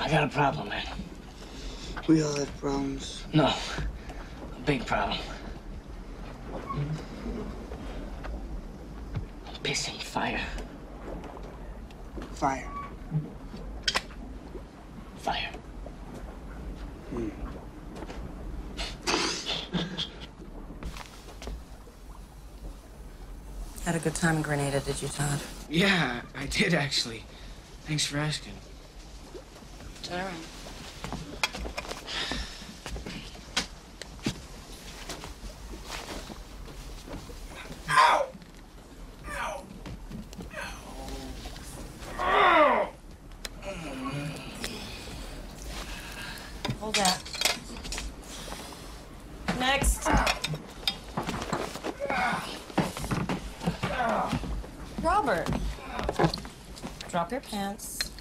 I got a problem, man. We all have problems. No, a big problem. I'm pissing fire. Fire. Fire. Had a good time in Grenada, did you, Todd? Yeah, I did actually. Thanks for asking. Turn around. Ow! Ow! Ow! Hold that. Next. Robert. Drop your pants.